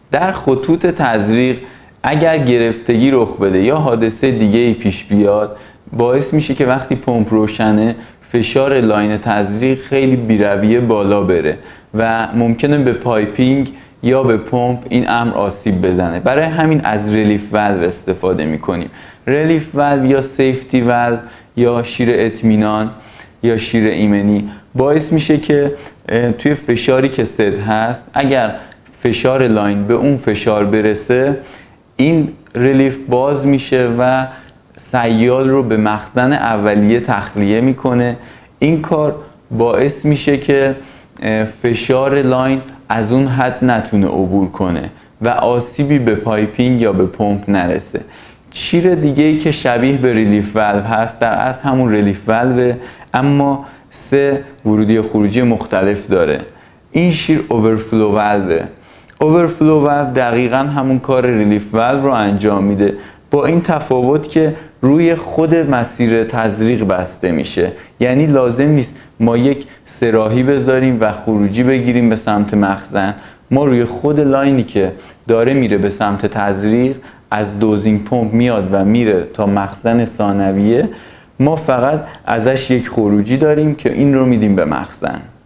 در خطوط تزریق اگر گرفتگی رخ بده یا حادثه دیگه ای پیش بیاد، باعث میشه که وقتی پمپ روشنه فشار لاین تزریق خیلی بی‌رویه بالا بره و ممکنه به پایپینگ یا به پمپ این امر آسیب بزنه. برای همین از ریلیف والو استفاده میکنیم. ریلیف والو یا سیفتی والو یا شیر اطمینان یا شیر ایمنی باعث میشه که توی فشاری که ست هست، اگر فشار لاین به اون فشار برسه، این ریلیف باز میشه و سیال رو به مخزن اولیه تخلیه میکنه. این کار باعث میشه که فشار لاین از اون حد نتونه عبور کنه و آسیبی به پایپینگ یا به پمپ نرسه. شیر دیگه ای که شبیه به ریلیف والو هست در اصل همون ریلیف والو، اما 3 ورودی و خروجی مختلف داره. این شیر اوورفلو والو. اوورفلو والو دقیقاً همون کار ریلیف والو رو انجام میده، با این تفاوت که روی خود مسیر تزریق بسته میشه. یعنی لازم نیست ما یک سراحی بذاریم و خروجی بگیریم به سمت مخزن. ما روی خود لاینی که داره میره به سمت تزریق از دوزینگ پمپ میاد و میره تا مخزن ثانویه، ما فقط ازش یک خروجی داریم که این رو میدیم به مخزن.